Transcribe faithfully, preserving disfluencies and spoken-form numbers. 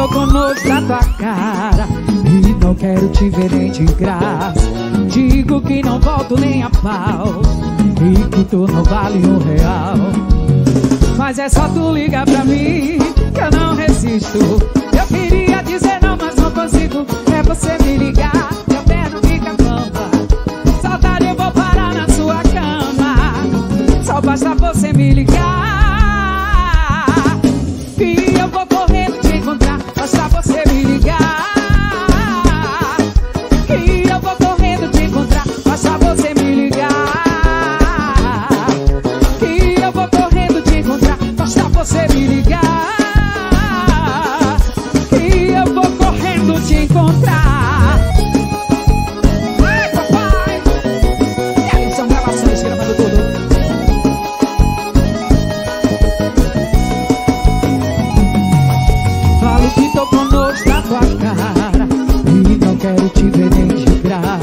tô com nojo da tua cara e não quero te ver nem de graça. Digo que não volto nem a pau e que tu não vale um real. Mas é só tu ligar pra mim que eu não resisto. Eu queria dizer não, mas não consigo. É você me ligar, meu pé não fica bamba. Saudade, eu vou parar na sua cama. Só basta você me ligar que eu vou correndo te encontrar. Basta você me ligar que eu vou correndo te encontrar. Basta você me ligar que eu vou correndo te encontrar. Basta você me ligar que eu vou correndo te encontrar. Ai, papai! E aí, são gravações gravando tudo. Falo que tô com nojo da tua cara e não quero te ver nem de graça.